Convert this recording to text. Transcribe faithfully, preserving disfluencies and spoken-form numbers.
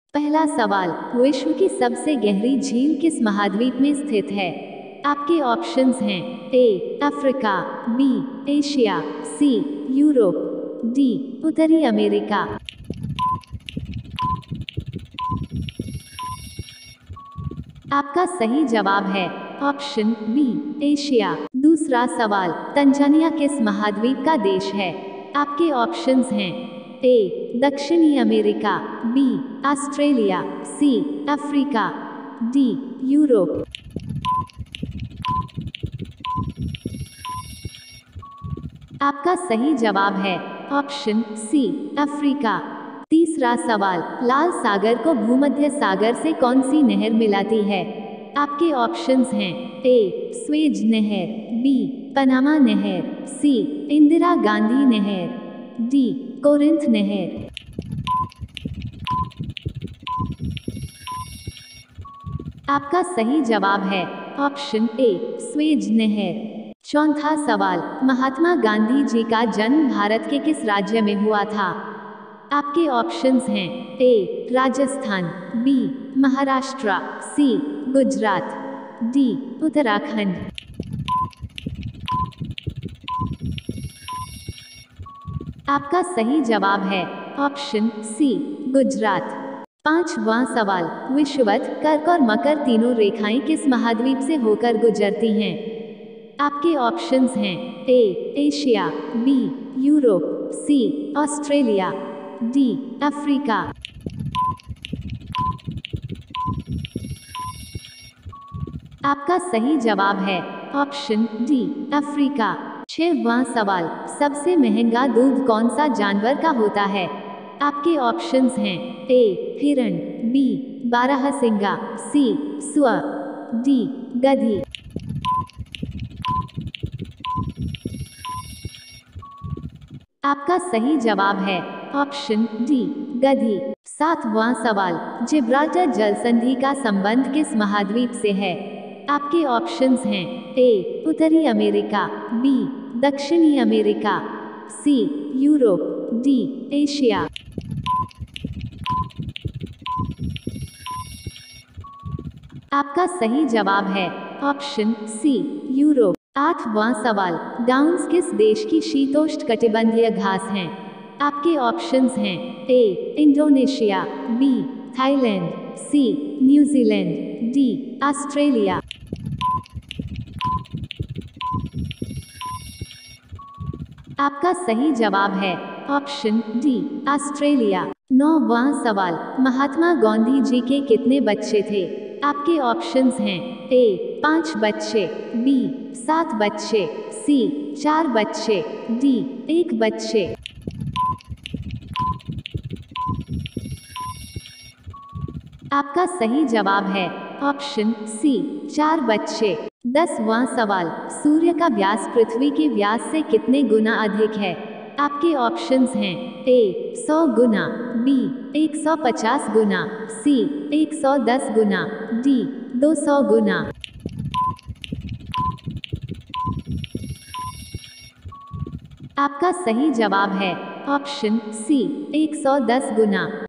पहला सवाल, विश्व की सबसे गहरी झील किस महाद्वीप में स्थित है? आपके ऑप्शंस हैं A Africa, B Asia, C Europe, D उत्तरी अमेरिका। आपका सही जवाब है ऑप्शन बी एशिया। दूसरा सवाल, तंजानिया किस महाद्वीप का देश है? आपके ऑप्शंस हैं ए दक्षिणी America, B Australia, C Africa, D Europe. आपका सही जवाब है ऑप्शन सी अफ्रीका। तीसरा सवाल, लाल सागर को भूमध्य सागर से कौन सी नहर मिलाती है? आपके ऑप्शंस हैं ए स्वेज नहर, बी पनामा नहर, सी इंदिरा गांधी नहर, डी कोरिंथ नहर। आपका सही जवाब है ऑप्शन ए स्वेज नहर। चौथा सवाल, महात्मा गांधी जी का जन्म भारत के किस राज्य में हुआ था? आपके ऑप्शंस हैं A Rajasthan, B Maharashtra, C Gujarat, D Uttarakhand. आपका सही जवाब है ऑप्शन सी गुजरात। पांचवा सवाल, विषुवत, कर्क और मकर तीनों रेखाएं किस महाद्वीप से होकर गुजरती हैं? आपके ऑप्शंस हैं A Asia, B Europe, C Australia, D Africa. आपका सही जवाब है ऑप्शन डी अफ्रीका। छठवां सवाल, सबसे महंगा दूध कौन सा जानवर का होता है? आपके ऑप्शंस हैं ए हिरण, बी बारहसिंगा, सी सुअर, डी गधी। आपका सही जवाब है ऑप्शन डी गधी। सातवां सवाल, जिब्राल्टर जल संधि का संबंध किस महाद्वीप से है? आपके ऑप्शंस हैं ए उत्तरी अमेरिका, बी दक्षिणी America, C Europe, D Asia. आपका सही जवाब है ऑप्शन सी यूरोप। आठवां सवाल, डाउन्स किस देश की शीतोष्णकटिबंधीय घास हैं? आपके ऑप्शंस हैं A Indonesia, B Thailand, C New Zealand, D Australia. आपका सही जवाब है ऑप्शन डी ऑस्ट्रेलिया। नौवां सवाल, महात्मा गांधी जी के कितने बच्चे थे? आपके ऑप्शंस हैं ए पांच बच्चे, बी सात बच्चे, सी चार बच्चे, डी एक बच्चे। आपका सही जवाब है ऑप्शन सी चार बच्चे। दसवां सवाल, सूर्य का व्यास पृथ्वी के व्यास से कितने गुना अधिक है? आपके ऑप्शंस हैं ए सौ गुना, बी एक सौ पचास गुना, सी एक सौ दस गुना, डी दो सौ गुना। आपका सही जवाब है ऑप्शन सी एक सौ दस गुना।